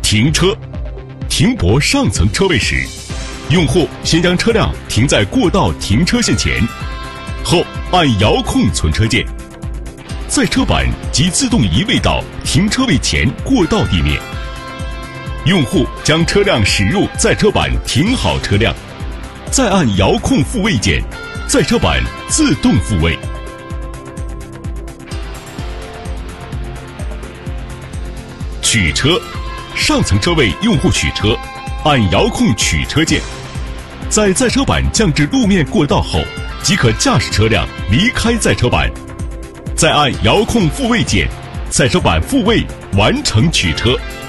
停车。停泊上层车位时，用户先将车辆停在过道停车线前，后按遥控存车键，载车板即自动移位到停车位前过道地面。用户将车辆驶入载车板停好车辆，再按遥控复位键，载车板自动复位。取车，上层车位用户取车，按遥控取车键，在载车板降至路面过道后，即可驾驶车辆离开载车板，再按遥控复位键，载车板复位完成取车。